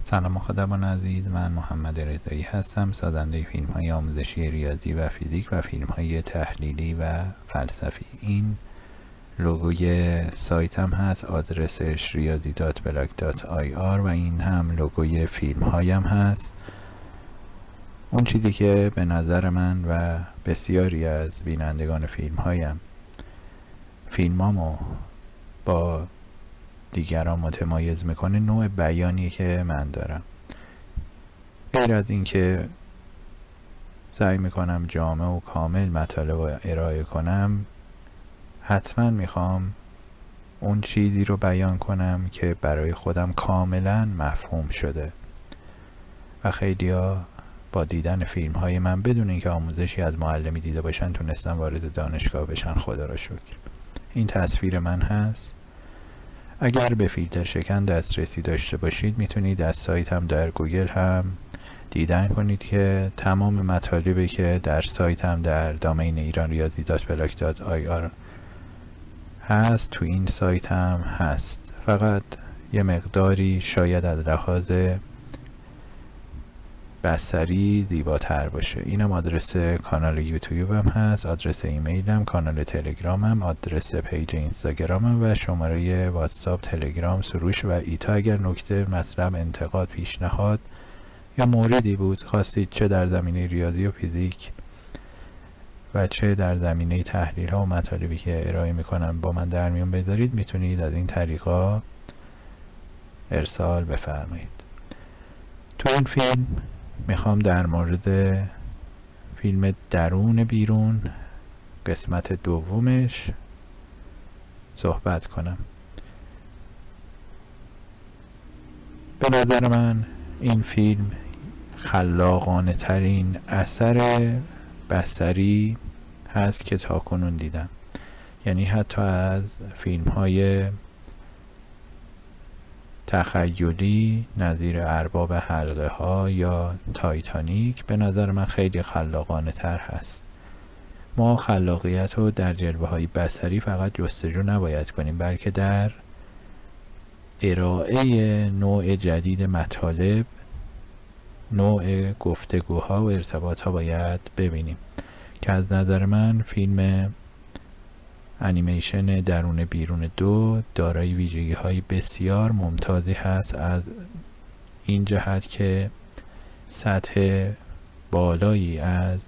سلام مخاطبان عزیز، من محمد رضایی هستم، سازنده فیلم های آموزشی ریاضی و فیزیک و فیلم های تحلیلی و فلسفی. این لوگوی سایتم هست، آدرسش riyadi.blog.ir و این هم لوگوی فیلم هایم هست. اون چیزی که به نظر من و بسیاری از بینندگان فیلم هایم فیلمامو با دیگران متمایز میکنه نوع بیانی که من دارم. غیر از این که سعی میکنم جامع و کامل مطالب رو ارائه کنم، حتما میخوام اون چیزی رو بیان کنم که برای خودم کاملا مفهوم شده و خیلیا با دیدن فیلم های من بدون اینکه آموزشی از معلمی دیده باشن تونستن وارد دانشگاه بشن. خدا را شکر. این تصویر من هست. اگر به فیلتر شکن دسترسی داشته باشید میتونید از سایت هم در گوگل هم دیدن کنید که تمام مطالبی که در سایت هم در دامین iranriyadi.blog.ir هست تو این سایت هم هست. فقط یه مقداری شاید از لحاظ بصری زیباتر باشه. اینم آدرس کانال یوتیوبم هست، آدرس ایمیلم، کانال تلگرامم، آدرس پیج اینستاگرامم و شماره واتساپ، تلگرام، سروش و ایتا. اگر نکته، مطلب، انتقاد، پیشنهاد یا موردی بود خواستید چه در زمینه ریاضی و فیزیک و چه در زمینه تحلیل ها و مطالبی که ارائه میکنم با من در میون بذارید، میتونید از این طریقا ارسال بفرمایید. تو این فیلم میخوام در مورد فیلم درون بیرون قسمت دومش صحبت کنم. به نظر من این فیلم خلاقانه ترین اثر بصری هست که تاکنون دیدم. یعنی حتی از فیلم های تخیلی نظیر ارباب حلقه ها یا تایتانیک به نظر من خیلی خلاقانه تر هست. ما خلاقیت رو در جلوه های بصری فقط جستجو نباید کنیم، بلکه در ارائه نوع جدید مطالب، نوع گفتگوها و ارتباطها باید ببینیم که از نظر من فیلم انیمیشن درون بیرون 2 دارای ویژگی های بسیار ممتازی هست، از این جهت که سطح بالایی از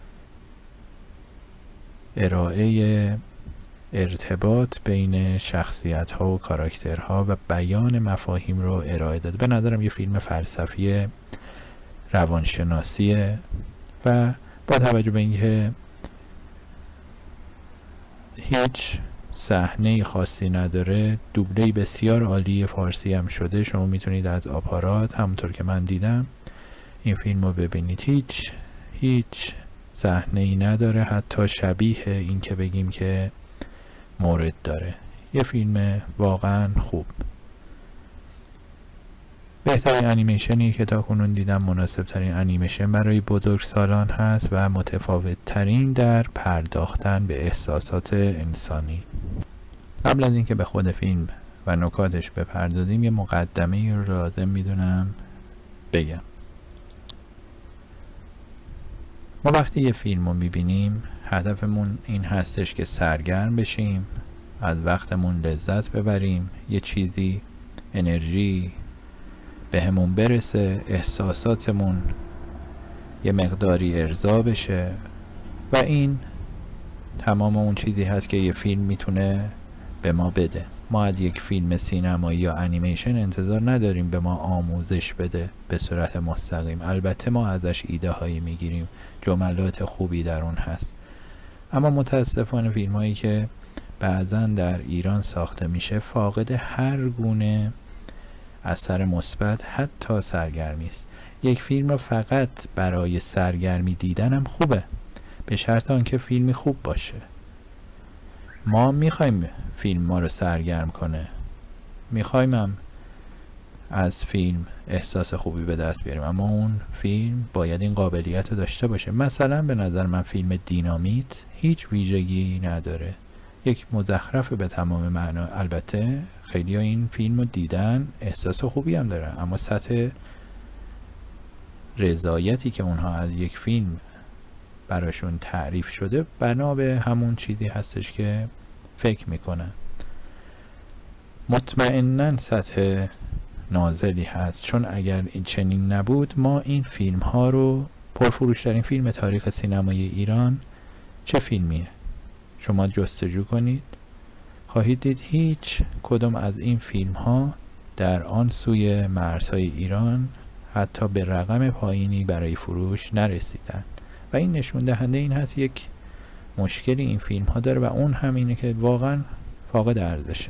ارائه ارتباط بین شخصیت ها و کاراکترها و بیان مفاهیم رو ارائه داده. به نظرم یه فیلم فلسفی روانشناسیه و با توجه به اینکه هیچ صحنه خاصی نداره، دوبله بسیار عالی فارسی هم شده. شما میتونید از آپارات همونطور که من دیدم این فیلم رو ببینید. هیچ صحنه ای نداره حتی شبیه این که بگیم که مورد داره. یه فیلم واقعا خوب. بهترین انیمیشنی که تا کنون دیدم، مناسب ترین انیمیشن برای بزرگسالان هست و متفاوت ترین در پرداختن به احساسات انسانی. قبل از اینکه به خود فیلم و نکاتش بپردازیم یه مقدمه رو لازم میدونم بگم. ما وقتی یه فیلم رو میبینیم هدفمون این هستش که سرگرم بشیم، از وقتمون لذت ببریم، یه چیزی انرژی به همون برسه، احساساتمون یه مقداری ارضا بشه و این تمام اون چیزی هست که یه فیلم میتونه به ما بده. ما از یک فیلم سینمایی یا انیمیشن انتظار نداریم به ما آموزش بده به صورت مستقیم. البته ما ازش ایده هایی میگیریم، جملات خوبی در اون هست، اما متاسفانه فیلم هایی که بعضا در ایران ساخته میشه فاقد هر گونه اثر مثبت، حتی سرگرمی است. یک فیلم رو فقط برای سرگرمی دیدنم خوبه، به شرط آنکه فیلمی خوب باشه. ما میخوایم فیلم ما رو سرگرم کنه، میخوایم هم از فیلم احساس خوبی به دست بیاریم، اما اون فیلم باید این قابلیت رو داشته باشه. مثلا به نظر من فیلم دینامیت هیچ ویژگی نداره، یک مزخرف به تمام معنا. البته خیلی ها این فیلم رو دیدن، احساس خوبی هم دارن، اما سطح رضایتی که اونها از یک فیلم براشون تعریف شده بنا به همون چیزی هستش که فکر میکنن. مطمئناً سطح نازلی هست، چون اگر این چنین نبود ما این فیلم ها رو، پرفروشترین فیلم تاریخ سینمای ایران چه فیلمیه؟ شما جستجو کنید خواهید دید هیچ کدوم از این فیلم ها در آن سوی مرزهای ایران حتی به رقم پایینی برای فروش نرسیدن و این نشون دهنده این هست یک مشکلی این فیلم ها داره و اون هم اینه که واقعا فاقد ارزشه.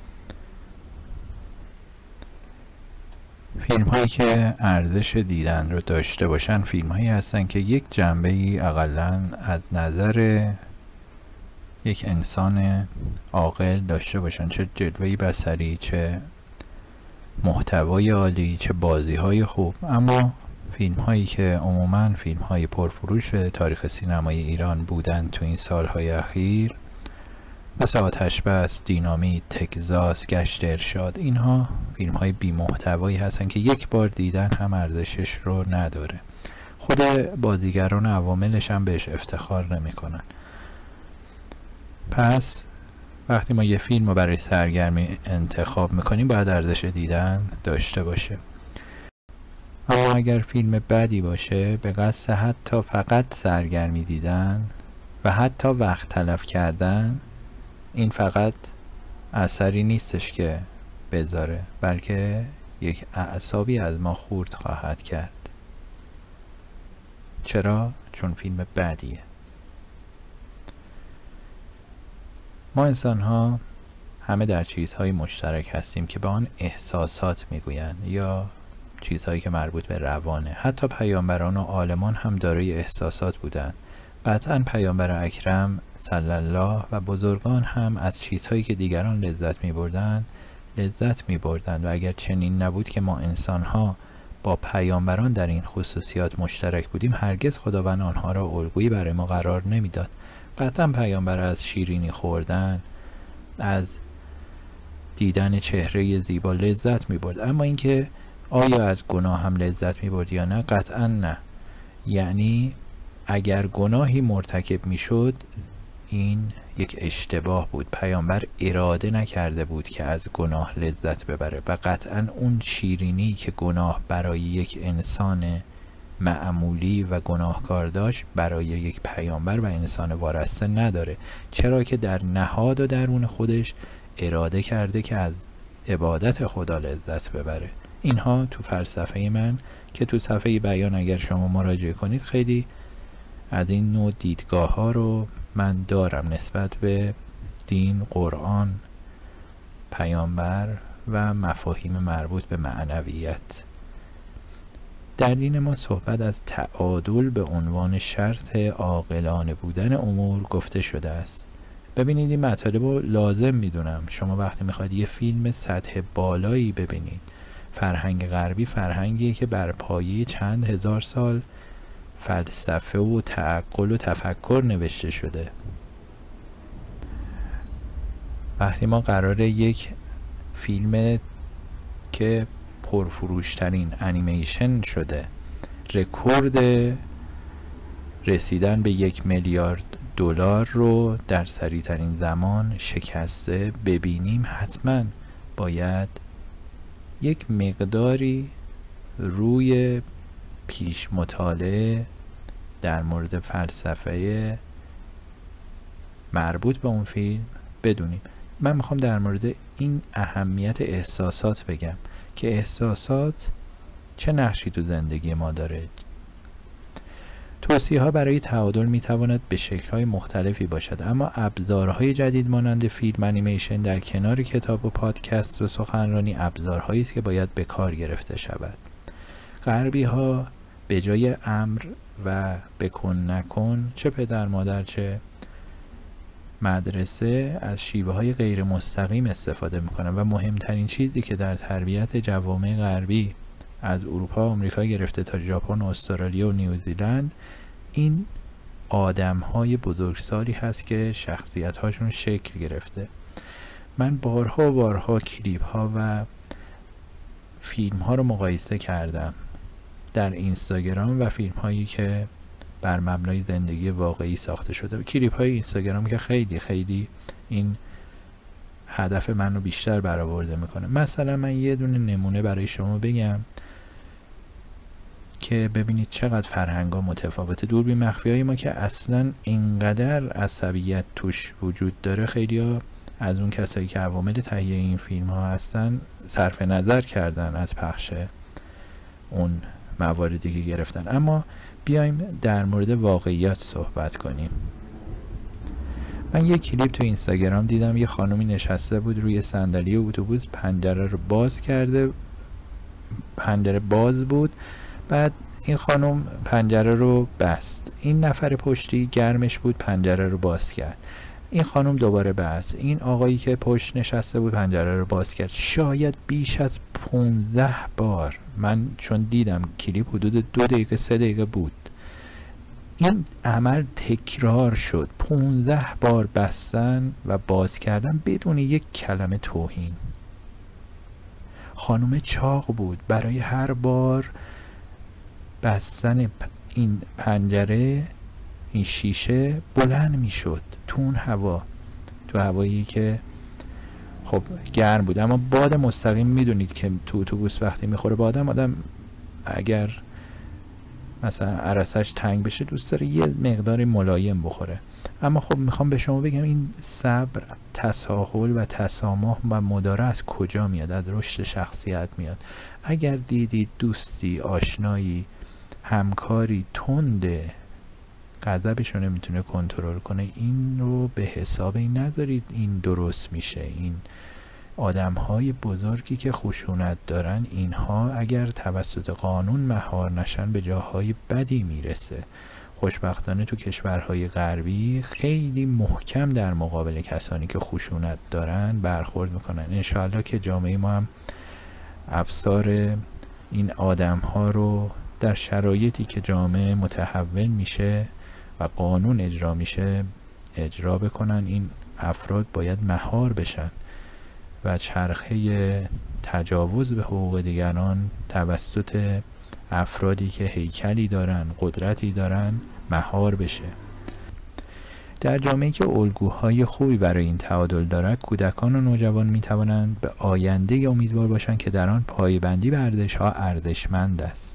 فیلم هایی که ارزش دیدن رو داشته باشن فیلم هایی هستن که یک جنبه ای اقلن از نظر یک انسان عاقل داشته باشن، چه جلوه‌ای بصری، چه محتوای عالی، چه بازی های خوب. اما فیلم هایی که عموما فیلم های پرفروش تاریخ سینمای ایران بودن تو این سالهای اخیر، مثل آتش بس، دینامیت، تگزاس، گشت ارشاد، اینها فیلم های بی محتوایی هستن که یک بار دیدن هم ارزشش رو نداره. خود بازیگران و عواملش هم بهش افتخار نمی کنن. پس وقتی ما یه فیلم رو برای سرگرمی انتخاب میکنیم باید ارزش دیدن داشته باشه. اما اگر فیلم بدی باشه به قصد حتی فقط سرگرمی دیدن و حتی وقت تلف کردن، این فقط اثری نیستش که بذاره، بلکه یک اعصابی از ما خورد خواهد کرد. چرا؟ چون فیلم بدیه. ما انسان ها همه در چیزهای مشترک هستیم که به آن احساسات میگویند یا چیزهایی که مربوط به روانه. حتی پیامبران و عالمان هم دارای احساسات بودند. قطعا پیامبر اکرم صلی الله و بزرگان هم از چیزهایی که دیگران لذت می بردند و اگر چنین نبود که ما انسان ها با پیامبران در این خصوصیات مشترک بودیم، هرگز خداوند آنها را الگویی برای ما قرار نمیداد. قطعا پیامبر از شیرینی خوردن، از دیدن چهره زیبا لذت می برد، اما اینکه آیا از گناه هم لذت می برد یا نه؟ قطعا نه. یعنی اگر گناهی مرتکب می شد این یک اشتباه بود. پیامبر اراده نکرده بود که از گناه لذت ببره و قطعا اون شیرینی که گناه برای یک انسان معمولی و گناهکار داشت برای یک پیامبر و انسان وارسته نداره، چرا که در نهاد و درون خودش اراده کرده که از عبادت خدا لذت ببره. اینها تو فلسفه من که تو صفحه بیان اگر شما مراجعه کنید خیلی از این نوع دیدگاه ها رو من دارم نسبت به دین، قرآن، پیامبر و مفاهیم مربوط به معنویت. در دین ما صحبت از تعادل به عنوان شرط عاقلانه بودن امور گفته شده است. ببینید این مطالب رو لازم میدونم. شما وقتی میخواید یه فیلم سطح بالایی ببینید، فرهنگ غربی فرهنگیه که بر پایه چند هزار سال فلسفه و تعقل و تفکر نوشته شده. وقتی ما قراره یک فیلم که پرفروشترین انیمیشن شده، رکورد رسیدن به 1 میلیارد دلار رو در سریعترین زمان شکسته ببینیم، حتما باید یک مقداری روی پیش مطالعه در مورد فلسفه مربوط به اون فیلم بدونیم. من میخوام در مورد این اهمیت احساسات بگم که احساسات چه نقشی تو زندگی ما داره. توصیه ها برای تعادل میتواند به شکل‌های مختلفی باشد، اما ابزارهای جدید مانند فیلم انیمیشن در کنار کتاب و پادکست و سخنرانی ابزارهایی است که باید به کار گرفته شود. غربی ها به جای امر و بکن نکن، چه پدر مادر چه مدرسه، از شیوه های غیر مستقیم استفاده میکنن و مهمترین چیزی که در تربیت جوامع غربی از اروپا و آمریکا گرفته تا ژاپن و استرالیا و نیوزیلند، این آدم‌های بزرگسالی هست که شخصیت‌هاشون شکل گرفته. من بارها و بارها کلیپ‌ها و فیلم‌ها رو مقایسه کردم در اینستاگرام و فیلم‌هایی که بر مبنای زندگی واقعی ساخته شده. کلیپ‌های اینستاگرام که خیلی خیلی این هدف من رو بیشتر برآورده میکنه. مثلا من یه دونه نمونه برای شما بگم که ببینید چقدر فرهنگ‌ها متفاوته. دوربین مخفی‌های ما که اصلا اینقدر عصبیت توش وجود داره، خیلی‌ها از اون کسایی که عوامل تهیه این فیلم‌ها هستن صرف نظر کردن از پخش اون مواردی که گرفتن. اما بیایم در مورد واقعیات صحبت کنیم. من یه کلیپ تو اینستاگرام دیدم، یه خانومی نشسته بود روی صندلی اتوبوس، پنجره رو باز کرده، پنجره باز بود، بعد این خانم پنجره رو بست، این نفر پشتی گرمش بود پنجره رو باز کرد، این خانم دوباره بست، این آقایی که پشت نشسته بود پنجره رو باز کرد. شاید بیش از 15 بار، من چون دیدم کلیپ حدود 2 دقیقه 3 دقیقه بود، این عمل تکرار شد. 15 بار بستن و باز کردن بدون یک کلمه توهین. خانم چاق بود، برای هر بار بستن این پنجره، این شیشه بلند می شد تو اون هوا، تو هوایی که خب گرم بود. اما باد مستقیم میدونید که تو اتوبوس وقتی میخوره به آدم اگر مثلا عرصه‌اش تنگ بشه دوست داره یه مقداری ملایم بخوره. اما خب میخوام به شما بگم این صبر، تساهل و تسامح و مدارا از کجا میاد؟ از رشد شخصیت میاد. اگر دیدید دوستی، آشنایی، همکاری تنده، غضبش رو نمیتونه کنترل کنه، این رو به حساب این نذارید این درست میشه. این آدم‌های بزرگی که خشونت دارن، اینها اگر توسط قانون مهار نشن به جاهای بدی میرسه. خوشبختانه تو کشورهای غربی خیلی محکم در مقابل کسانی که خشونت دارن برخورد میکنن. انشاءالله که جامعه ما هم افسار این آدم‌ها رو در شرایطی که جامعه متحول میشه و قانون اجرا میشه اجرا بکنن. این افراد باید مهار بشن و چرخه تجاوز به حقوق دیگران توسط افرادی که هیکلی دارن، قدرتی دارن، مهار بشه. در جامعه‌ای که الگوهای خوبی برای این تعادل دارد، کودکان و نوجوان میتوانند به آینده امیدوار باشند که در آن پایبندی به ارزش‌ها ارزشمند است.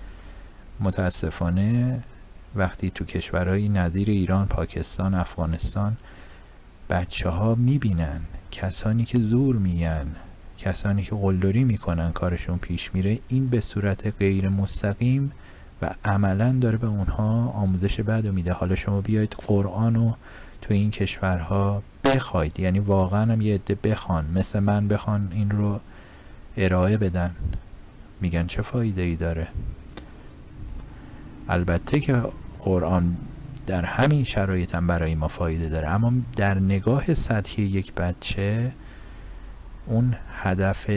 متاسفانه وقتی تو کشورهای نظیر ایران، پاکستان، افغانستان بچه‌ها میبینن کسانی که زور میگن، کسانی که قلدری میکنن کارشون پیش میره، این به صورت غیر مستقیم و عملا داره به اونها آموزش بد میده. حالا شما بیاید قرآن رو تو این کشورها بخواید، یعنی واقعا هم یه عده بخوان، مثل من بخوان این رو ارائه بدن، میگن چه فایده ای داره؟ البته که قرآن در همین شرایط هم برای ما فایده داره، اما در نگاه سطحی یک بچه اون هدف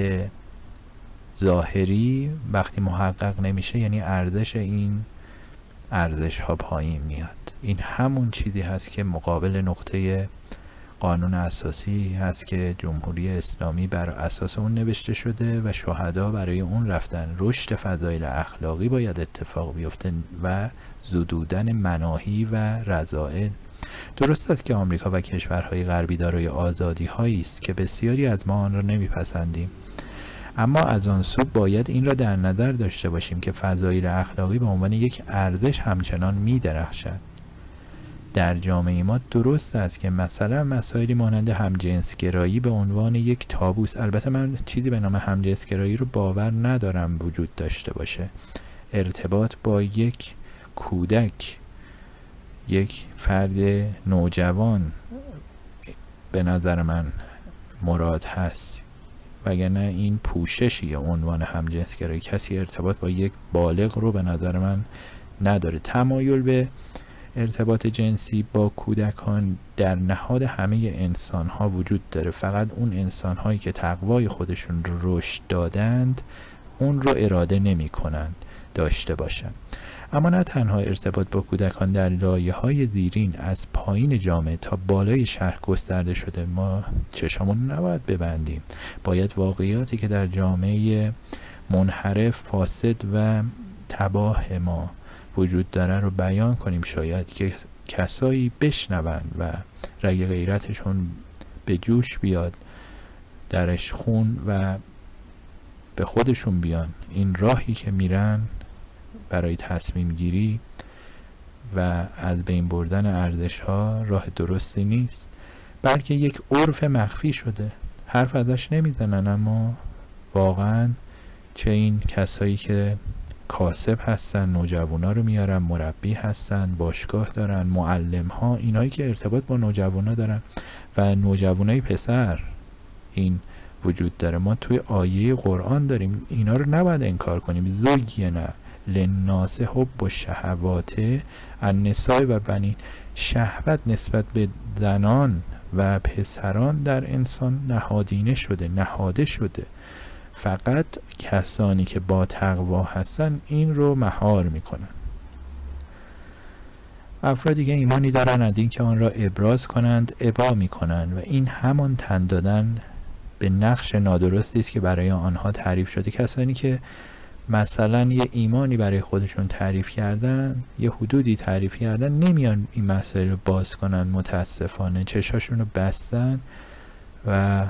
ظاهری وقتی محقق نمیشه، یعنی ارزش این ارزش ها پایین میاد. این همون چیزی هست که مقابل نقطه قانون اساسی هست که جمهوری اسلامی بر اساس اون نوشته شده و شهدا برای اون رفتن. رشد فضایل اخلاقی باید اتفاق بیفته و زدودن مناهی و رذائل. درست است که آمریکا و کشورهای غربی دارای آزادی هایی است که بسیاری از ما آن را نمیپسندیم، اما از آن سو باید این را در نظر داشته باشیم که فضایل اخلاقی به عنوان یک ارزش همچنان می‌درخشد. در جامعه ما درست است که مثلا مسائلی مانند همجنسگرایی به عنوان یک تابوس، البته من چیزی به نام همجنسگرایی رو باور ندارم وجود داشته باشه، ارتباط با یک کودک، یک فرد نوجوان به نظر من مراد هست، وگرنه این پوششی عنوان همجنسگرایی. کسی ارتباط با یک بالغ رو به نظر من نداره. تمایل به ارتباط جنسی با کودکان در نهاد همه انسان ها وجود داره، فقط اون انسان هایی که تقوای خودشون رو رشد دادند اون رو اراده نمی کنند داشته باشن. اما نه تنها ارتباط با کودکان در لایه‌های زیرین از پایین جامعه تا بالای شهر گسترده شده. ما چشمون نباید ببندیم، باید واقعیاتی که در جامعه منحرف، فاسد و تباه ما وجود داره رو بیان کنیم. شاید که کسایی بشنون و رگ غیرتشون به جوش بیاد، درش خون و به خودشون بیان. این راهی که میرن برای تصمیم گیری و از بین بردن ارزش ها راه درستی نیست، بلکه یک عرف مخفی شده، حرف ازش نمیزنن. اما واقعا چه این کسایی که کاسب هستن، نوجوانا رو میارن، مربی هستن، باشگاه دارن، معلم ها، اینایی که ارتباط با نوجوانا دارن و نوجوانای پسر این وجود داره. ما توی آیه قرآن داریم، اینا رو نباید انکار کنیم. زوگینه للناس حب الشهوات النساء و بنین، شهوت نسبت به زنان و پسران در انسان نهادینه شده، نهاده شده. فقط کسانی که با تقوا هستن این رو مهار میکنن. افرادی که ایمانی دارن از این که آن را ابراز کنند ابا میکنن و این همان تن دادن به نقش نادرستی است که برای آنها تعریف شده. کسانی که مثلا یه ایمانی برای خودشون تعریف کردن، یه حدودی تعریف کردن، نمیان این مسائل رو باز کنن. متاسفانه چشاشون رو بستن و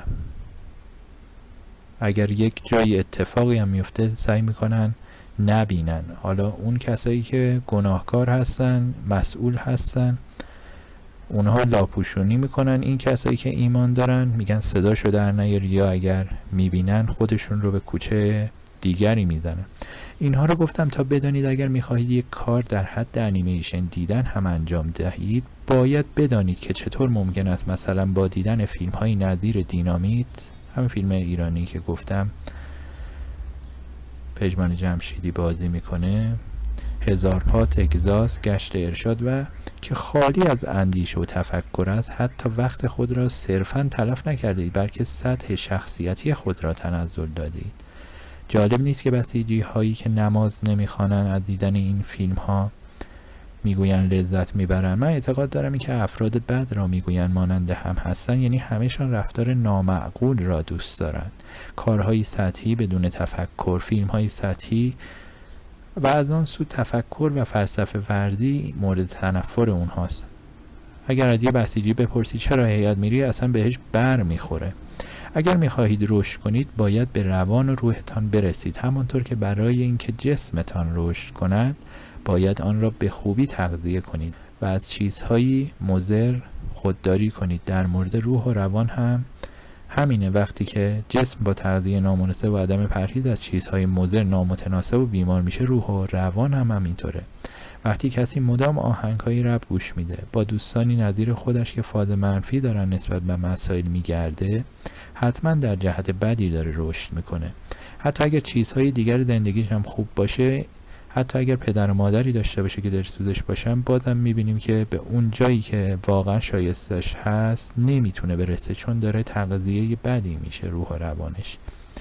اگر یک جای اتفاقی هم میفته سعی میکنن نبینن. حالا اون کسایی که گناهکار هستن، مسئول هستن، اونها لاپوشونی میکنن. این کسایی که ایمان دارن میگن صداشو در نیار، یا اگر میبینن خودشون رو به کوچه دیگری میزنن. اینها رو گفتم تا بدانید اگر میخواهید یک کار در حد انیمیشن دیدن هم انجام دهید، باید بدانید که چطور ممکن است مثلا با دیدن فیلم های نظیر دینامیت، همین فیلم ایرانی که گفتم پژمان جمشیدی بازی میکنه، هزار پا، تگزاس، گشت ارشاد و که خالی از اندیشه و تفکر است، حتی وقت خود را صرفاً تلف نکردید بلکه سطح شخصیتی خود را تنزل دادید. جالب نیست که بسیجی هایی که نماز نمیخوانند از دیدن این فیلم ها میگوین لذت میبرن. من اعتقاد دارم این که افراد بد را میگوین مانند هم هستن، یعنی همه‌شان رفتار نامعقول را دوست دارند. کارهای سطحی بدون تفکر، فیلم‌های سطحی و از آن سو تفکر و فلسفه وردی مورد تنفر اونهاست. اگر از یه بسیجی بپرسی چرا هیئت میری، اصلا بهش بر میخوره. اگر میخواهید رشد کنید باید به روان و روحتان برسید، همانطور که برای اینکه جسمتان رشد کند باید آن را به خوبی تغذیه کنید و از چیزهایی مضر خودداری کنید. در مورد روح و روان هم همینه. وقتی که جسم با تغذیه نامناسب و عدم پرهیز از چیزهای مضر نامتناسب و بیمار میشه، روح و روان هم همینطوره. وقتی کسی مدام آهنگهای رپ گوش میده، با دوستانی نظیر خودش که فاز منفی دارن نسبت به مسائل میگرده، حتما در جهت بدی داره رشد میکنه. حتی اگر چیزهای دیگر زندگیش هم خوب باشه، حتی اگر پدر و مادری داشته باشه که درسوزش باشن، بازم میبینیم که به اون جایی که واقعا شایستش هست نمیتونه برسه، چون داره تغذیه بدی میشه روح و روانش.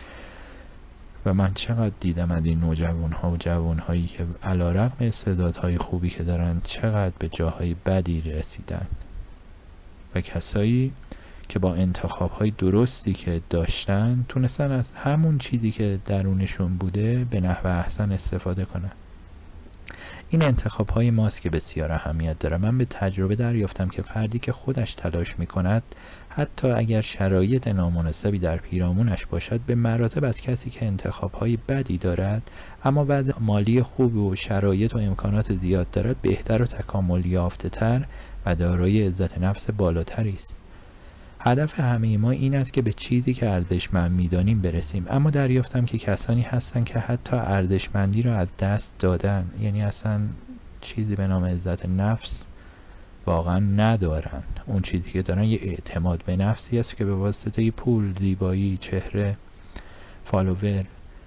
و من چقدر دیدم از این نوجوانها و جوانهایی که علیرغم استعدادهای خوبی که دارن چقدر به جاهای بدی رسیدن و کسایی که با انتخابهای درستی که داشتن تونستن از همون چیزی که درونشون بوده به نحو احسن استفاده کنن. این انتخابهای ماست که بسیار اهمیت داره. من به تجربه دریافتم که فردی که خودش تلاش میکند، حتی اگر شرایط نامناسبی در پیرامونش باشد، به مراتب از کسی که انتخابهای بدی دارد اما بعد مالی خوب و شرایط و امکانات زیاد دارد بهتر و تکامل یافته تر و دارای عزت نفس بالاتری است. هدف همه ما این است که به چیزی که ارزشمند می‌دانیم برسیم، اما دریافتم که کسانی هستن که حتی ارزشمندی را از دست دادن، یعنی اصلا چیزی به نام عزت نفس واقعا ندارن. اون چیزی که دارن یه اعتماد به نفسی است که به واسطه پول، زیبایی، چهره، فالوور،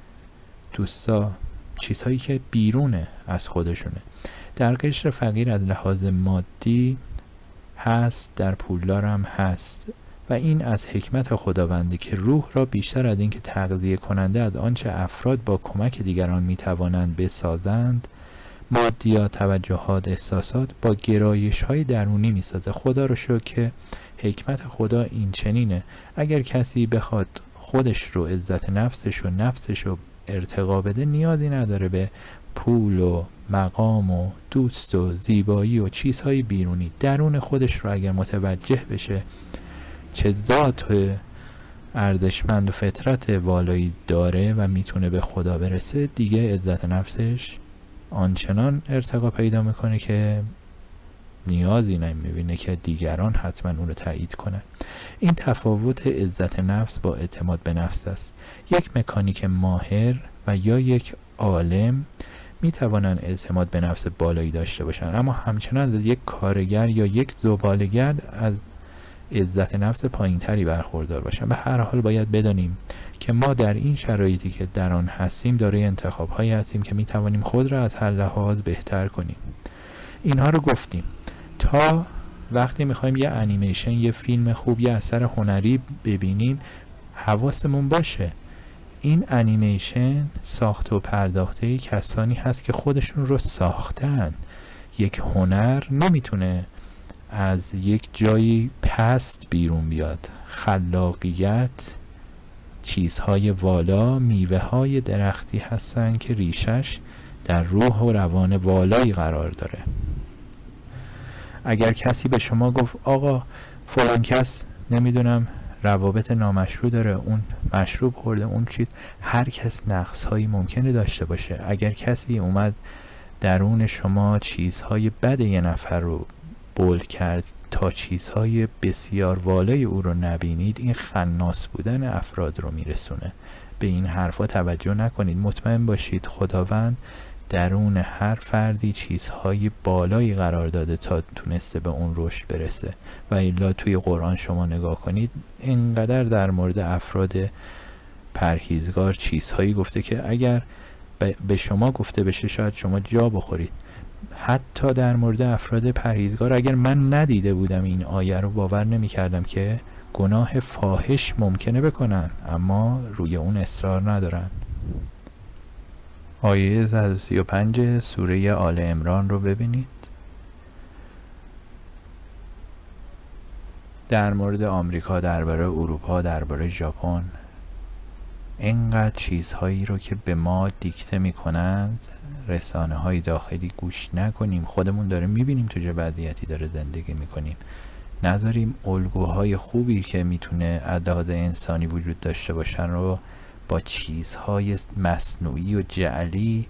دوستا، چیزهایی که بیرونه از خودشونه. در قشر فقیر از لحاظ مادی هست، در پولدار هم هست و این از حکمت خداونده که روح را بیشتر از اینکه تغذیه کننده از آنچه افراد با کمک دیگران میتوانند بسازند، مادیات، توجهات، احساسات با گرایش های درونی میسازه. خدا رو شکر که حکمت خدا این چنینه. اگر کسی بخواد خودش رو، عزت نفسش رو ارتقا بده، نیازی نداره به پول و مقام و دوست و زیبایی و چیزهای بیرونی. درون خودش رو اگر متوجه بشه چه ذات ارزشمند و فطرت والایی داره و میتونه به خدا برسه، دیگه عزت نفسش آنچنان ارتقا پیدا میکنه که نیازی نمیبینه که دیگران حتما اون رو تایید کنن. این تفاوت عزت نفس با اعتماد به نفس است. یک مکانیک ماهر و یا یک عالم میتوانند اعتماد به نفس بالایی داشته باشند، اما همچنان از یک کارگر یا یک زباله‌گرد از عزت نفس پایینتری برخوردار باشند. به هر حال باید بدانیم که ما در این شرایطی که در آن هستیم دارای انتخاب‌هایی هستیم که میتوانیم خود را از هر لحاظ بهتر کنیم. اینها رو گفتیم تا وقتی میخوایم یه انیمیشن، یه فیلم خوب، یه اثر هنری ببینیم حواسمون باشه این انیمیشن ساخته و پرداخته کسانی هست که خودشون رو ساختن. یک هنر نمیتونه از یک جایی پست بیرون بیاد. خلاقیت چیزهای والا، میوه های درختی هستن که ریشش در روح و روان والایی قرار داره. اگر کسی به شما گفت آقا فلان کس نمیدونم روابط نامشروع داره، اون مشروب خورده، اون چیز، هر کس نقص هایی ممکنه داشته باشه. اگر کسی اومد درون شما چیزهای بد یه نفر رو بولد کرد تا چیزهای بسیار والای او رو نبینید، این خناس بودن افراد رو میرسونه. به این حرفا توجه نکنید. مطمئن باشید خداوند درون هر فردی چیزهای بالایی قرار داده تا تونسته به اون رشد برسه. و الا توی قرآن شما نگاه کنید اینقدر در مورد افراد پرهیزگار چیزهایی گفته که اگر به شما گفته بشه شاید شما جا بخورید. حتی در مورد افراد پرهیزگار اگر من ندیده بودم این آیه رو باور نمی کردم که گناه فاحش ممکنه بکنن اما روی اون اصرار ندارن. آیه 135 سوره آل عمران رو ببینید. در مورد آمریکا، درباره اروپا، درباره ژاپن، اینقدر چیزهایی رو که به ما دیکته میکنند رسانه های داخلی گوش نکنیم. خودمون داره میبینیم تو چه وضعیتی داره زندگی میکنیم. نذاریم الگوهای خوبی که میتونه اعداد انسانی وجود داشته باشن رو با چیزهای مصنوعی و جعلی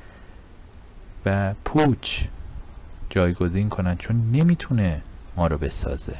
و پوچ جایگزین کنن، چون نمیتونه ما رو بسازه.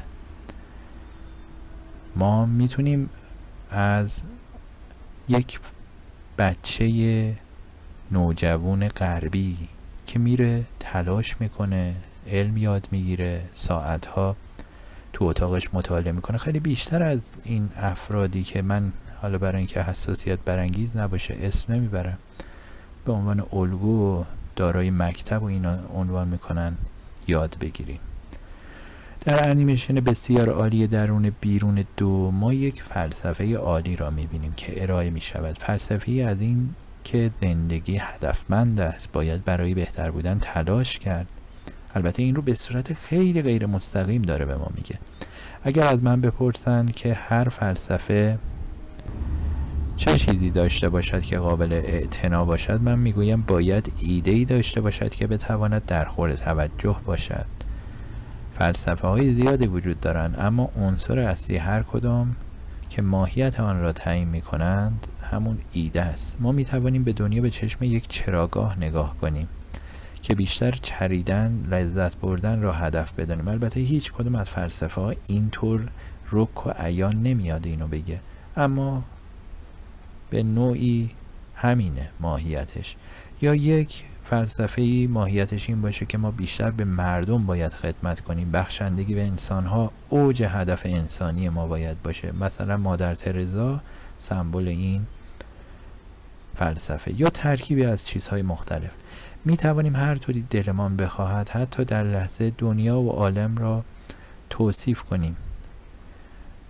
ما میتونیم از یک بچه نوجوان غربی که میره تلاش میکنه، علم یاد میگیره، ساعتها تو اتاقش مطالعه میکنه، خیلی بیشتر از این افرادی که من حالا برای اینکه حساسیت برانگیز نباشه اسم نمیبرم، به عنوان الگو و دارای مکتب و اینا عنوان میکنن، یاد بگیریم. در انیمیشن بسیار عالی درون بیرون دو ما یک فلسفه عالی را میبینیم که ارائه میشود. فلسفه از این که زندگی هدفمند است، باید برای بهتر بودن تلاش کرد. البته این رو به صورت خیلی غیر مستقیم داره به ما میگه. اگر از من بپرسن که هر فلسفه چه چیزی داشته باشد که قابل اعتنا باشد، من میگویم باید ایده‌ای داشته باشد که بتواند در خور توجه باشد. فلسفه های زیادی وجود دارند، اما عنصر اصلی هر کدام که ماهیت آن را تعیین می کنند همون ایده است. ما می توانیم به دنیا به چشم یک چراگاه نگاه کنیم که بیشتر چریدن، لذت بردن را هدف بدانیم. البته هیچ کدوم از فلسفه ها اینطور رک و عیان نمیاد اینو بگه، اما به نوعی همینه ماهیتش. یا یک فلسفه‌ای ماهیتش این باشه که ما بیشتر به مردم باید خدمت کنیم، بخشندگی به انسان‌ها اوج هدف انسانی ما باید باشه. مثلا مادر ترزا سمبل این فلسفه. یا ترکیبی از چیزهای مختلف. می توانیم هر طوری دلمان بخواهد حتی در لحظه دنیا و عالم را توصیف کنیم.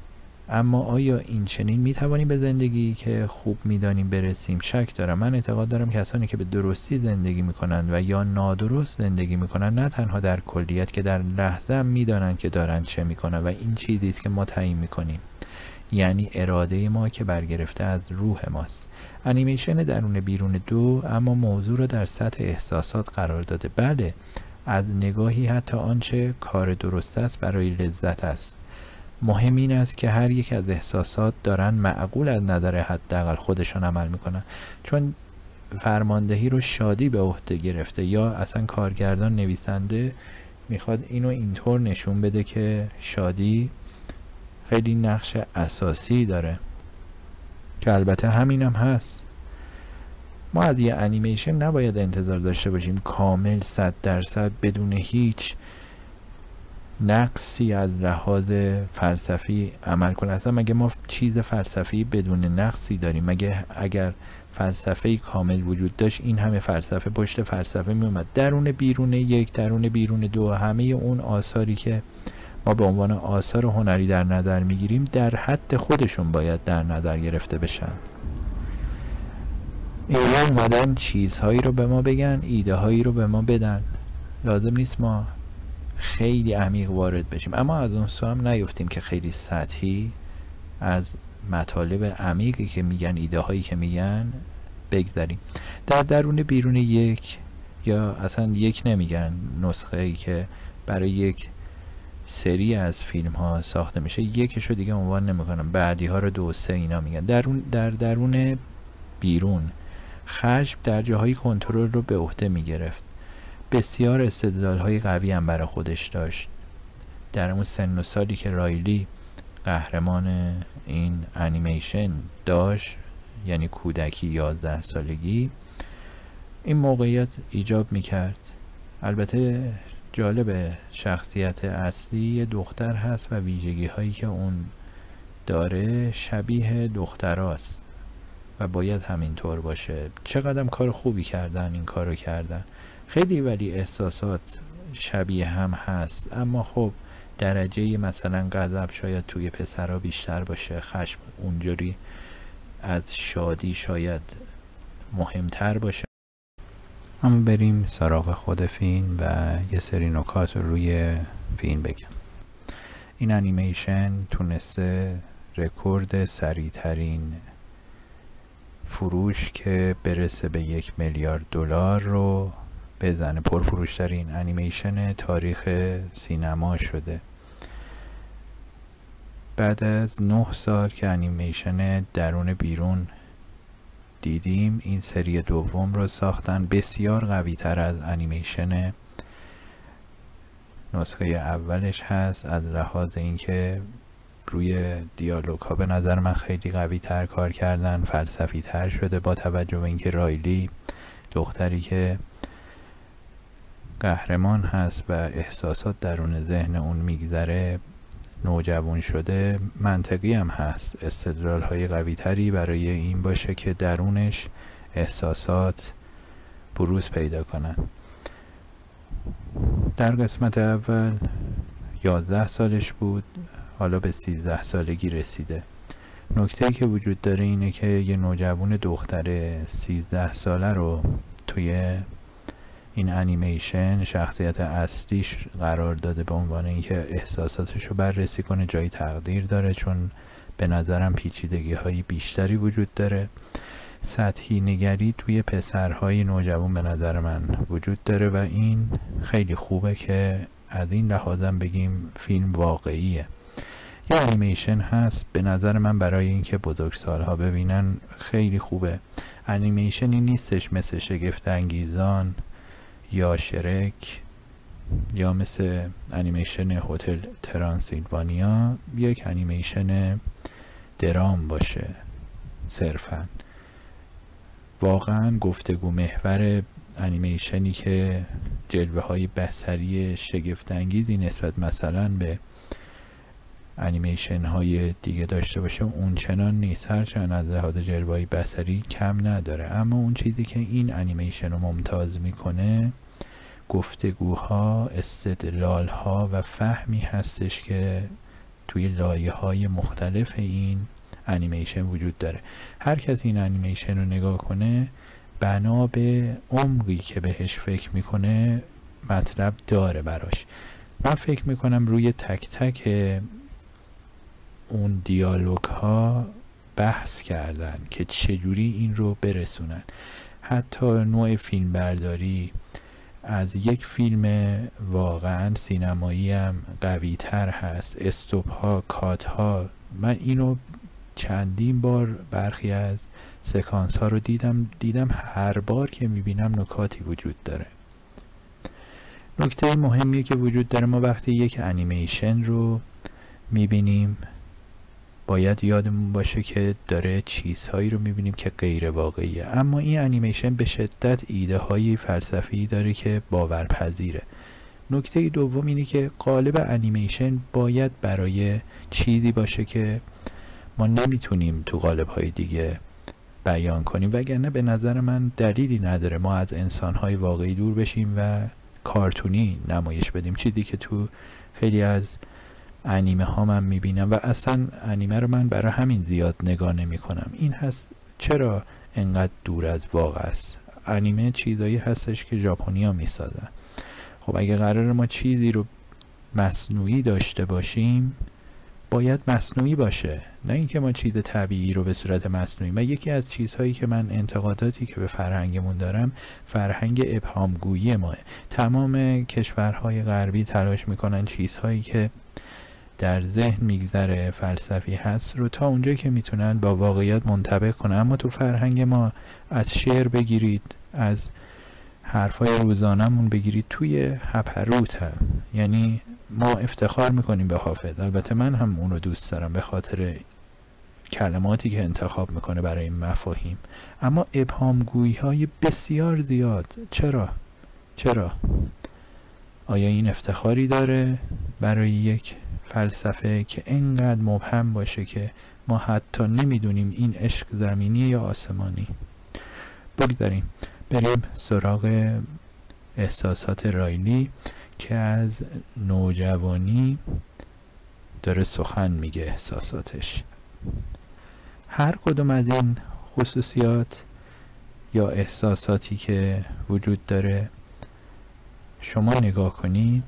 اما آیا این چنین میتوانیم به زندگی که خوب میدانیم برسیم؟ شک دارم. من اعتقاد دارم کسانی که به درستی زندگی میکنند و یا نادرست زندگی میکنند، نه تنها در کلیت که در لحظه هم میدانند که دارند چه میکنند و این چیزی است که ما تعیین میکنیم، یعنی اراده ما که برگرفته از روح ماست. انیمیشن درون بیرون 2 اما موضوع را در سطح احساسات قرار داده. بله، از نگاهی حتی آنچه کار درست است برای لذت است. مهم این است که هر یک از احساسات دارن معقول از نظر حداقل خودشان عمل میکنن، چون فرماندهی رو شادی به عهده گرفته یا اصلا کارگردان نویسنده میخواد اینو اینطور نشون بده که شادی خیلی نقش اساسی داره، که البته همینم هست. ما از یه انیمیشن نباید انتظار داشته باشیم کامل 100% بدون هیچ نقصی از لحاظ فلسفی عمل کنه. اصلا مگه ما چیز فلسفی بدون نقصی داریم؟ مگه اگر فلسفه کامل وجود داشت این همه فلسفه پشت فلسفه می اومد؟ درون بیرون 1، درون بیرون 2، همه اون آثاری که ما به عنوان آثار هنری در نظر میگیریم در حد خودشون باید در نظر گرفته بشن. اینا اومدن چیزهایی رو به ما بگن، ایده هایی رو به ما بدن. لازم نیست ما خیلی عمیق وارد بشیم، اما از اون سو هم نیفتیم که خیلی سطحی از مطالب عمیقی که میگن، ایده هایی که میگن بگذریم. در درون بیرون 1، یا اصلا 1 نمیگن، نسخه ای که برای یک سری از فیلم ها ساخته میشه، 1 رو دیگه عنوان نمیکنم، بعدی ها رو 2 و 3 اینا میگن. در درون بیرون خشم در جاهای کنترل رو به عهده میگرفت. بسیار استدلال‌های قوی هم برای خودش داشت. در اون سن و سالی که رایلی قهرمان این انیمیشن داشت، یعنی کودکی 11 سالگی، این موقعیت ایجاب میکرد. البته جالب، شخصیت اصلی یه دختر هست و ویژگی هایی که اون داره شبیه دختراست و باید همینطور باشه. چقدر کار خوبی کردن این کارو کردن خیلی، ولی احساسات شبیه هم هست، اما خب درجه مثلا غضب شاید توی پسرها بیشتر باشه، خشم اونجوری از شادی شاید مهمتر باشه. اما بریم سراغ خود فیلم و یه سری نکات رو روی فیلم بگم. این انیمیشن تونسته رکورد سریعترین فروش که برسه به $1 میلیارد رو بزنه. پرفروشترین انیمیشن تاریخ سینما شده. بعد از 9 سال که انیمیشن درون بیرون دیدیم، این سری دوم رو ساختن، بسیار قوی تر از انیمیشن نسخه اولش هست. از لحاظ اینکه روی دیالوگ ها به نظر من خیلی قوی تر کار کردن، فلسفی تر شده، با توجه به اینکه رایلی دختری که قهرمان هست و احساسات درون ذهن اون میگذره نوجوان شده. منطقی هم هست استدلال های قوی تری برای این باشه که درونش احساسات بروز پیدا کنن. در قسمت اول 11 سالش بود، حالا به 13 سالگی رسیده. نکته‌ای که وجود داره اینه که یه نوجوان دختر 13 ساله رو توی این انیمیشن شخصیت اصلیش قرار داده به عنوان اینکه احساساتش رو بررسی کنه. جای تقدیر داره، چون به نظرم پیچیدگی های بیشتری وجود داره. سطحی نگری توی پسرهای نوجوان به نظر من وجود داره و این خیلی خوبه که از این لحاظم بگیم فیلم واقعیه. یه انیمیشن هست به نظر من برای اینکه بزرگسالها ببینن خیلی خوبه. انیمیشنی نیستش مثل شگفت انگیزان یا شرک یا مثل انیمیشن هتل ترانسیلوانیا یک انیمیشن درام باشه صرفا. واقعا گفتگو محور انیمیشنی که جلوه های بصری شگفت انگیزی نسبت مثلا به انیمیشن های دیگه داشته باشه اون چنان نیست، هرچند از لحاظ جلوه های بصری کم نداره. اما اون چیزی که این انیمیشن رو ممتاز میکنه گفتگوها، استدلالها و فهمی هستش که توی لایه‌های مختلف این انیمیشن وجود داره. هر کسی این انیمیشن رو نگاه کنه بنا به عمقی که بهش فکر میکنه مطلب داره براش. من فکر میکنم روی تک تک اون دیالوگ ها بحث کردن که چجوری این رو برسونن. حتی نوع فیلم برداری از یک فیلم واقعا سینمایی هم قوی تر هست. استوب ها، کات ها، من اینو چندین بار برخی از سکانس ها رو دیدم هر بار که میبینم نکاتی وجود داره. نکته مهمی که وجود داره، ما وقتی یک انیمیشن رو میبینیم باید یادمون باشه که داره چیزهایی رو میبینیم که غیر واقعیه، اما این انیمیشن به شدت ایده های فلسفی داره که باورپذیره. نکته دوم اینه که قالب انیمیشن باید برای چیزی باشه که ما نمیتونیم تو قالب های دیگه بیان کنیم، وگرنه به نظر من دلیلی نداره ما از انسانهای واقعی دور بشیم و کارتونی نمایش بدیم، چیزی که تو خیلی از انیمه ها من میبینم و اصلا انیمه رو من برای همین زیاد نگاه نمی کنم. این هست چرا انقدر دور از واقع است. انیمه چیزایی هستش که ژاپنیا میسازن. خب اگه قرار ما چیزی رو مصنوعی داشته باشیم باید مصنوعی باشه، نه اینکه ما چیز طبیعی رو به صورت مصنوعی. و یکی از چیزهایی که من انتقاداتی که به فرهنگمون دارم فرهنگ ابهامگویی ماه. تمام کشورهای غربی تلاش میکنن چیزهایی که در ذهن میگذره فلسفی هست رو تا اونجا که میتونن با واقعیت منطبق کنن، اما تو فرهنگ ما از شعر بگیرید، از حرفای روزانمون بگیرید، توی هپروت هم، یعنی ما افتخار میکنیم به حافظ، البته من هم اون رو دوست دارم به خاطر کلماتی که انتخاب میکنه برای این مفاهیم، اما ابهامگویی های بسیار زیاد. چرا؟ آیا این افتخاری داره برای یک فلسفه که انقدر مبهم باشه که ما حتی نمیدونیم این عشق زمینی یا آسمانی؟ بگذاریم بریم سراغ احساسات رایلی که از نوجوانی داره سخن میگه. احساساتش، هر کدوم از این خصوصیات یا احساساتی که وجود داره شما نگاه کنید،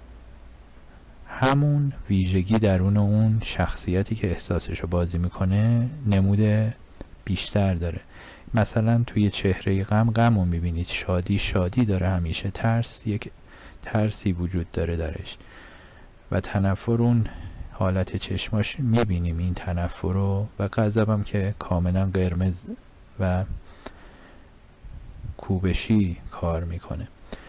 همون ویژگی درون اون شخصیتی که احساسش رو بازی میکنه نموده بیشتر داره. مثلا توی چهره غم رو میبینید، شادی داره همیشه، ترس یک ترسی وجود داره درش، و تنفر اون حالت چشماش میبینیم این تنفر رو، و غضبم که کاملا قرمز و کوبشی کار میکنه.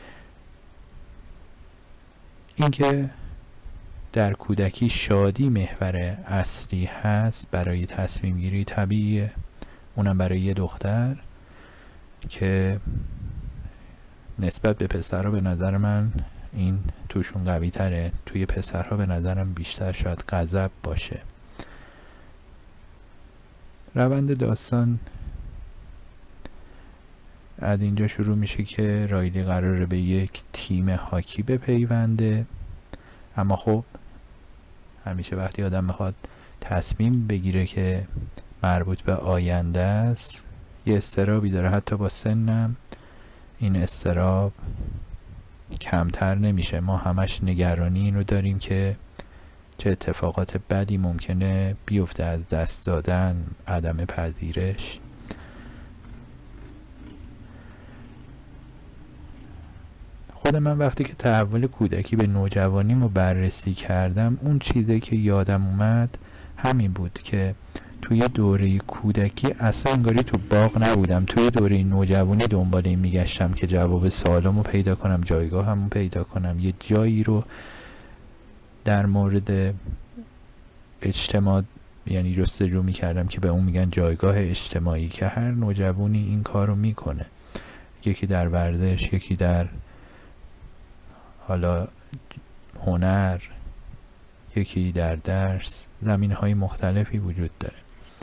اینکه در کودکی شادی محور اصلی هست برای تصمیم گیری طبیعیه، اونم برای یه دختر که نسبت به پسرها به نظر من این توشون قوی تره، توی پسرها به نظرم بیشتر شاید غضب باشه. روند داستان از اینجا شروع میشه که رایلی قراره به یک تیم هاکی بپیونده، اما خب همیشه وقتی آدم بخواد تصمیم بگیره که مربوط به آینده است یه اضطرابی داره، حتی با سنم این اضطراب کمتر نمیشه. ما همش نگرانی این رو داریم که چه اتفاقات بدی ممکنه بیفته، از دست دادن، عدم پذیرش. خود من وقتی که تحول کودکی به نوجوانیمو بررسی کردم، اون چیزی که یادم اومد همین بود که توی دوره کودکی اصلا انگاری تو باغ نبودم، توی دوره نوجوانی دنبال این میگشتم که جواب سوالامو پیدا کنم، جایگاهمو پیدا کنم، یه جایی رو در مورد اجتماع یعنی جستجو میکردم که به اون میگن جایگاه اجتماعی، که هر نوجوانی این کارو میکنه، یکی در ورزش، یکی در حالا هنر، یکی در درس، زمینه‌های مختلفی وجود داره.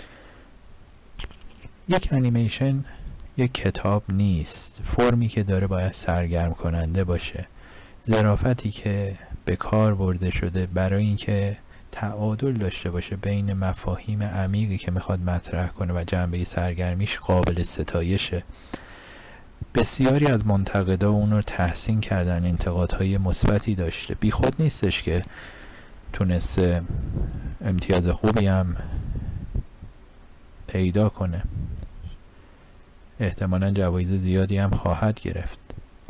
یک انیمیشن یک کتاب نیست، فرمی که داره باید سرگرم کننده باشه، ظرافتی که به کار برده شده برای اینکه تعادل داشته باشه بین مفاهیم عمیقی که میخواد مطرح کنه و جنبه سرگرمیش قابل ستایشه. بسیاری از منتقدا اون رو تحسین کردن، انتقادهای مثبتی داشته. بی خود نیستش که تونسته امتیاز خوبی هم پیدا کنه، احتمالاً جوایز زیادی هم خواهد گرفت.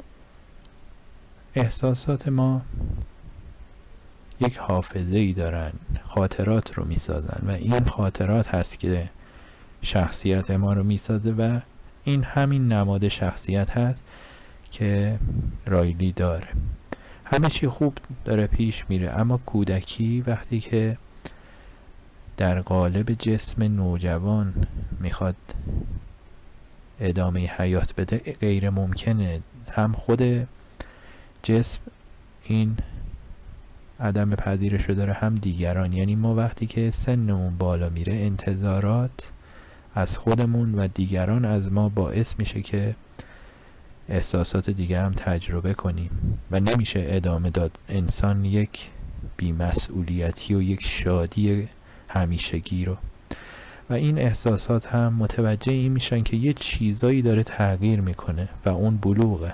احساسات ما یک حافظه‌ای دارن، خاطرات رو میسازن و این خاطرات هست که شخصیت ما رو میسازه و این همین نماد شخصیت هست که رایلی داره. همه چی خوب داره پیش میره، اما کودکی وقتی که در قالب جسم نوجوان میخواد ادامه حیات بده غیر ممکنه. هم خود جسم این عدم پذیرشو داره، هم دیگران. یعنی ما وقتی که سنمون بالا میره انتظارات از خودمون و دیگران از ما باعث میشه که احساسات دیگه هم تجربه کنیم و نمیشه ادامه داد. انسان یک بی‌مسئولیتی و یک شادی همیشگی رو و این احساسات هم متوجه این میشن که یه چیزایی داره تغییر میکنه و اون بلوغه.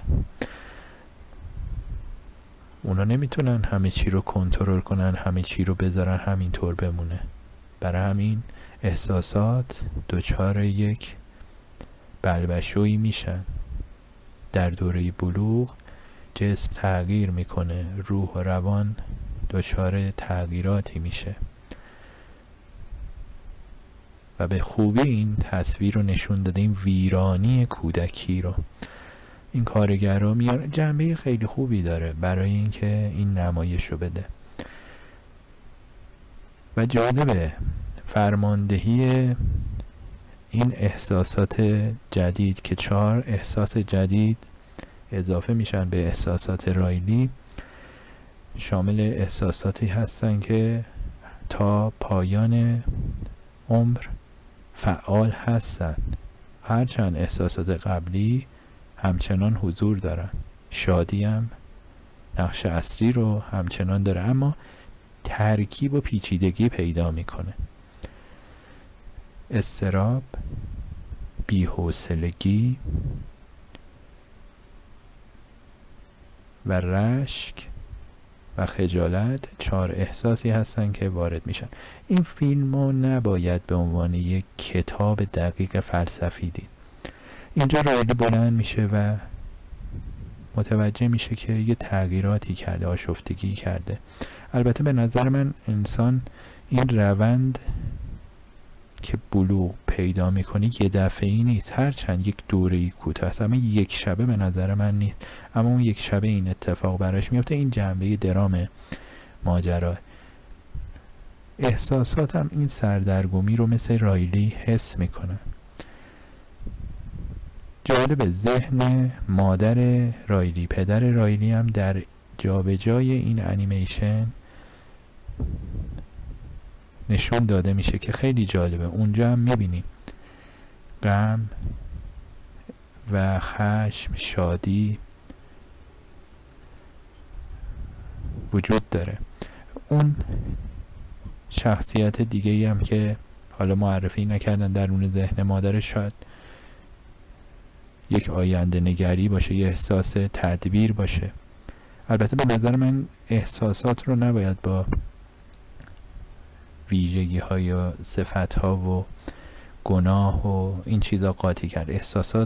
اونا نمیتونن همه چی رو کنترل کنن، همه چی رو بذارن همینطور بمونه. برای همین احساسات دچار یک بلبشویی میشن. در دوره بلوغ جسم تغییر میکنه، روح و روان دچار تغییراتی میشه و به خوبی این تصویر رو نشون داده، این ویرانی کودکی رو. این کارگرها میان جنبه خیلی خوبی داره برای اینکه این نمایش رو بده و جالبه فرماندهی این احساسات جدید که 4 احساس جدید اضافه میشن به احساسات رایلی، شامل احساساتی هستن که تا پایان عمر فعال هستن. هرچند احساسات قبلی همچنان حضور دارن، شادی هم نقش اصلی رو همچنان داره اما ترکیب و پیچیدگی پیدا میکنه. اضطراب، بی‌حوصلگی و رشک و خجالت 4 احساسی هستن که وارد میشن. این فیلم رو نباید به عنوان یک کتاب دقیق فلسفی دید. اینجا رایلی بلند میشه و متوجه میشه که یه تغییراتی کرده، آشفتگی کرده. البته به نظر من انسان این روند که بلوغ پیدا میکنه یه دفعه‌ای نیست، هرچند یک دوره‌ای کوتاه است اما یک شبه به نظر من نیست. اما اون یک شبه این اتفاق براش میفته. این جنبه درام ماجرا. احساساتم این سردرگمی رو مثل رایلی حس میکنن. جالب، ذهن مادر رایلی، پدر رایلی هم در جابجای این انیمیشن نشون داده میشه که خیلی جالبه. اونجا هم میبینیم غم و خشم، شادی وجود داره. اون شخصیت دیگه هم که حالا معرفی نکردن درون ذهن مادرش شاید یک آینده نگری باشه، یه احساس تدبیر باشه. البته به نظر من احساسات رو نباید با ویژگی ها یا صفت ها و گناه و این چیزا قاطی کرد. احساسات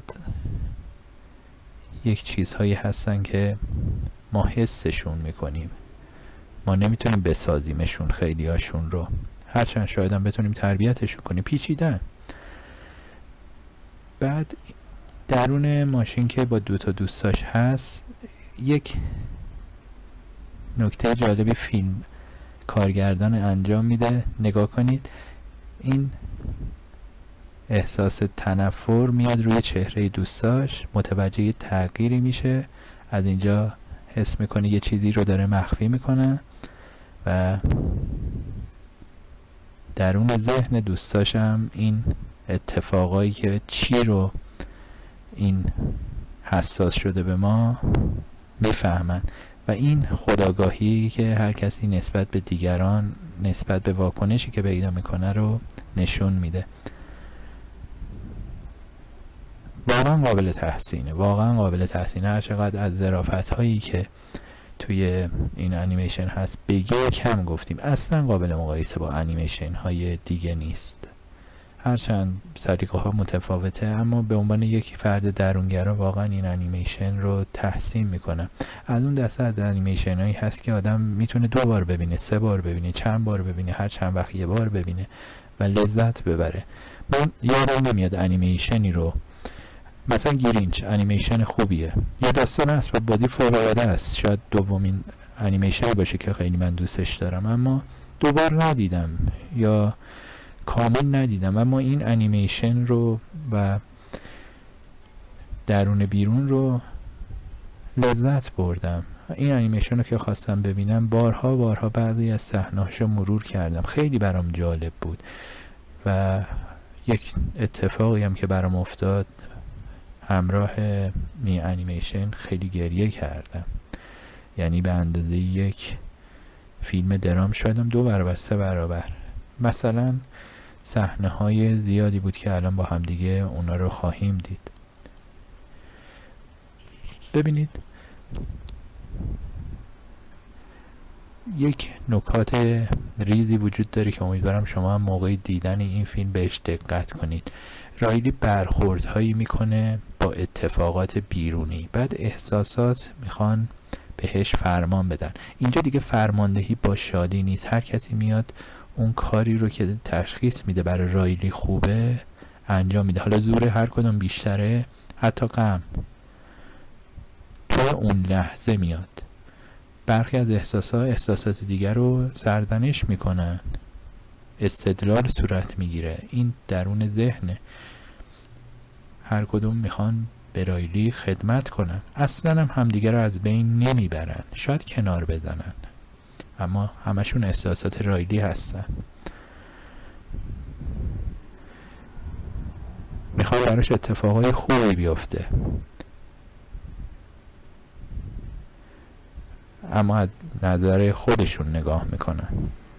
یک چیزهایی هستن که ما حسشون میکنیم، ما نمیتونیم بسازیمشون خیلی هاشون رو، هرچند شاید هم بتونیم تربیتشون کنیم. پیچیدن. بعد درون ماشین که با 2 تا دوستاش هست، یک نکته جالبی فیلم کارگردان انجام میده. نگاه کنید، این احساس تنفر میاد روی چهره دوستاش، متوجه یه تغییری میشه، از اینجا حس میکنه یه چیزی رو داره مخفی میکنه و درون ذهن دوستاشم این اتفاقایی که چی رو این حساس شده به ما میفهمن و این خودآگاهی که هر کسی نسبت به دیگران نسبت به واکنشی که پیدا میکنه رو نشون میده. واقعا قابل تحسینه. هر چقدر از ظرافت هایی که توی این انیمیشن هست بگه کم گفتیم، اصلا قابل مقایسه با انیمیشن های دیگه نیست. هرچند سلیقه ها متفاوته، اما به عنوان یک فرد درونگرا واقعا این انیمیشن رو تحسین میکنم. از اون دسته از انیمیشن هایی هست که آدم میتونه 2 بار ببینه، 3 بار ببینه، چند بار ببینه، هر چند وقت یه بار ببینه و لذت ببره. من یادم نمیاد انیمیشنی رو، مثلا گرینچ انیمیشن خوبیه، یا داستان اسباب بازی فوق‌العاده است، شاید دومین انیمیشنی باشه که خیلی من دوستش دارم، اما 2 بار ندیدم یا کامل ندیدم. اما این انیمیشن رو و درون بیرون رو لذت بردم. این انیمیشن رو که خواستم ببینم بارها بعضی از صحنه‌هاشو مرور کردم، خیلی برام جالب بود و یک اتفاقی هم که برام افتاد همراه این انیمیشن خیلی گریه کردم. یعنی به اندازه یک فیلم درام شدم 2 برابر 3 برابر. مثلا صحنه های زیادی بود که الان با هم دیگه اونا رو خواهیم دید. ببینید یک نکات ریزی وجود داره که امیدوارم شما هم موقع دیدن این فیلم بهش دقت کنید. رایلی برخوردهایی میکنه با اتفاقات بیرونی، بعد احساسات میخوان بهش فرمان بدن. اینجا دیگه فرماندهی با شادی نیست، هر کسی میاد اون کاری رو که تشخیص میده برای رایلی خوبه انجام میده. حالا زور هر کدوم بیشتره، حتی غم تو اون لحظه میاد. برخی از احساسات دیگر رو سرزنش میکنن، استدلال صورت میگیره. این درون ذهنه. هر کدوم میخوان به رایلی خدمت کنن، اصلا هم همدیگه رو از بین نمیبرن، شاید کنار بزنن، اما همشون احساسات رایلی هستن. میخوان براش اتفاقای خوبی بیفته، اما از نظر خودشون نگاه میکنن.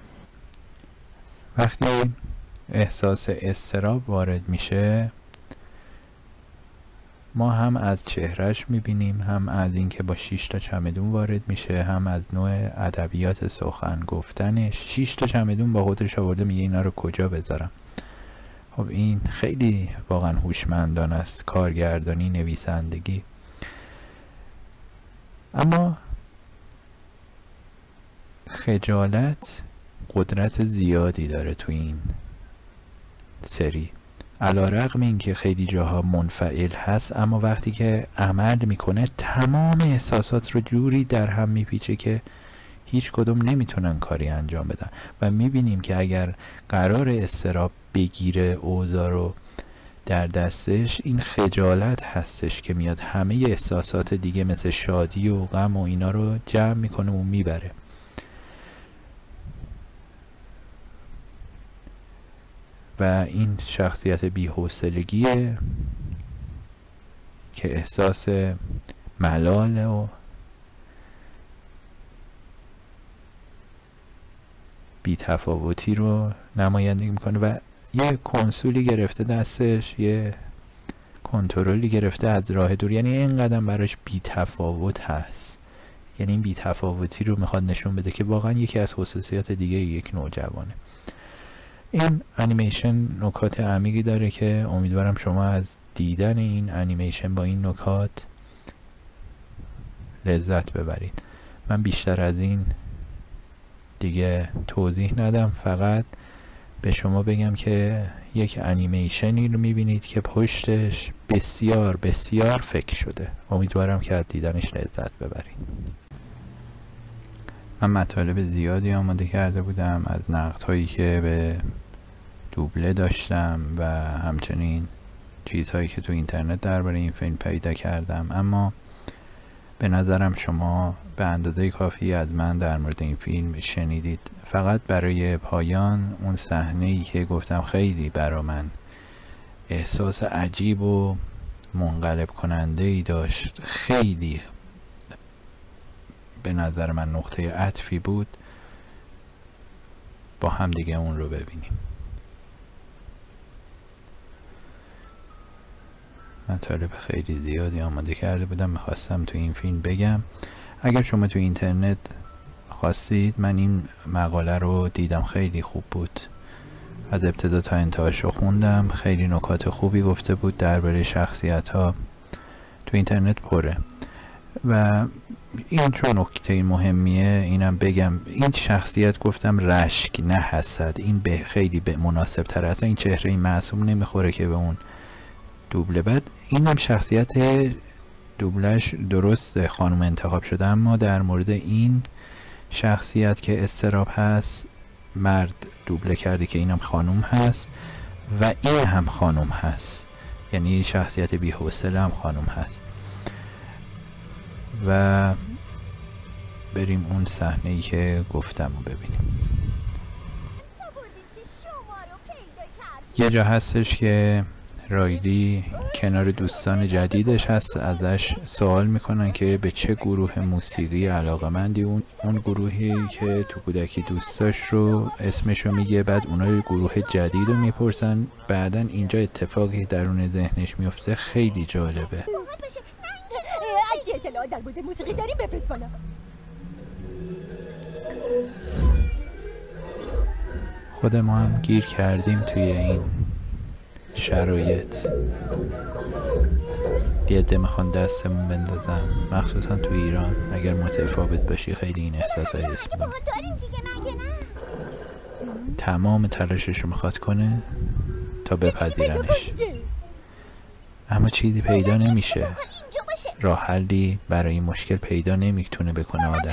وقتی احساس اضطراب وارد میشه، ما هم از چهرهش میبینیم، هم از اینکه با 6 تا چمدون وارد میشه، هم از نوع ادبیات سخن گفتنش. 6 تا چمدون با خودش آورده، میگه اینا رو کجا بذارم. خب این خیلی واقعا هوشمندانه است، کارگردانی، نویسندگی. اما خجالت قدرت زیادی داره تو این سری، علیرغم اینکه خیلی جاها منفعل هست، اما وقتی که عمل میکنه تمام احساسات رو جوری در هم میپیچه که هیچ کدوم نمیتونن کاری انجام بدن. و میبینیم که اگر قرار اضطراب بگیره اوضاع رو در دستش، این خجالت هستش که میاد همه احساسات دیگه مثل شادی و غم و اینا رو جمع میکنه و میبره. و این شخصیت بی‌حوصلگیه که احساس ملال و بی‌تفاوتی رو نمایندگی میکنه و یه کنسولی گرفته دستش، یه کنترلی گرفته از راه دور. یعنی اینقدر براش بی‌تفاوت هست، یعنی این بی‌تفاوتی رو میخواد نشون بده که واقعا یکی از خصوصیات دیگه یک نوجوانه. این انیمیشن نکات عمیقی داره که امیدوارم شما از دیدن این انیمیشن با این نکات لذت ببرید. من بیشتر از این دیگه توضیح ندم، فقط به شما بگم که یک انیمیشنی رو میبینید که پشتش بسیار بسیار فکر شده. امیدوارم که از دیدنش لذت ببرید. من مطالب زیادی آماده کرده بودم، از نقدهایی که به دوبله داشتم و همچنین چیزهایی که تو اینترنت درباره این فیلم پیدا کردم، اما به نظرم شما به اندازه کافی از من در مورد این فیلم شنیدید. فقط برای پایان اون صحنه‌ای که گفتم خیلی برا من احساس عجیب و منقلب کننده‌ای داشت، خیلی به نظر من نقطه عطفی بود. با هم دیگه اون رو ببینیم. مطالب خیلی زیادی آماده کرده بودم، میخواستم تو این فیلم بگم. اگر شما تو اینترنت خواستید، من این مقاله رو دیدم، خیلی خوب بود، از ابتدا تا انتهاش رو خوندم، خیلی نکات خوبی گفته بود درباره شخصیت ها. تو اینترنت پره و این چون نکته مهمیه اینم بگم، این شخصیت گفتم رشک نه حسد، این به خیلی به مناسب تر است. این چهره این معصوم نمیخوره که به اون دوبله. بعد اینم شخصیت دوبلش درست خانم انتخاب شده، اما در مورد این شخصیت که اضطراب هست مرد دوبله کرده که اینم خانم هست و این هم خانم هست، یعنی شخصیت بی‌حوصله هم خانم هست. و بریم اون صحنه‌ای که گفتم رو ببینیم. یه جا هستش که رایلی کنار دوستان جدیدش هست، ازش سوال میکنن که به چه گروه موسیقی علاقه‌مندی. اون گروهی که تو کودکی دوست داشت رو اسمشو میگه، بعد اونای گروه جدید رو میپرسن. بعدن اینجا اتفاقی درون ذهنش میفته خیلی جالبه. اگه اطلاعات در مورد موسیقی داریم بفرست بالا. خود ما هم گیر کردیم توی این شرایط. یه عده میخوان دستمون بندازن، مخصوصا تو ایران. اگر متفاوت باشی خیلی این احساس های حس میکنی. تمام تلاشش رو میخواد کنه تا بپذیرنش، اما چیزی پیدا نمیشه، راه حلی برای این مشکل پیدا نمیتونه بکنه آدم.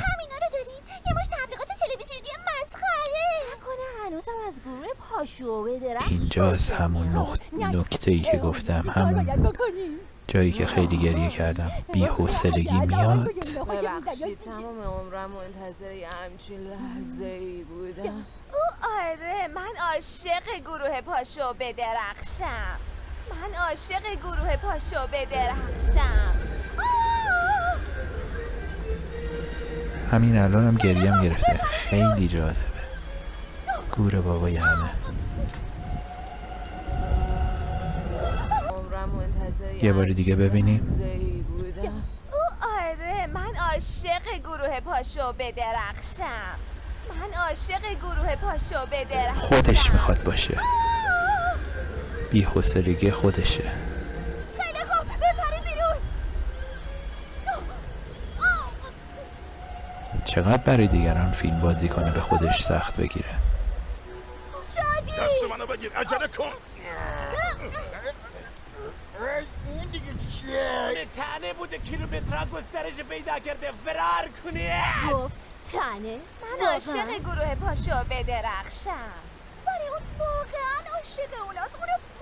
اینجاست همون نکته‌ای که گفتم، همون جایی که خیلی گریه کردم. بی‌حوصلگی میاد. ببخشید تمام عمرم منتظر یه همچین لحظه‌ای بودم. آره، من عاشق گروه پاشو بدرخشم. من عاشق گروه پاشو بدرخشم. همین الانم گریم گرفته، خیلی جالبه. گور بابای همه. یه بار دیگه ببینیم. آره، من عاشق گروه پاشو بدرخشم. من عاشق گروه پاشو بدرخشم. خودش میخواد باشه، بی‌حوصلگی خودشه. خیلی خوب، بپرید بیرون. چقدر برای دیگران فیلم بازی کنه به خودش سخت بگیره. شادی دست منو بگیر، عجله کن. این دیگه چیه؟ تنه بوده کیلومترها گسترش پیدا کرده، فرار کنه. گفت تنه؟ من عاشق گروه پاشو بدرخشم. ولی اون واقعا عاشق اوناست، اونو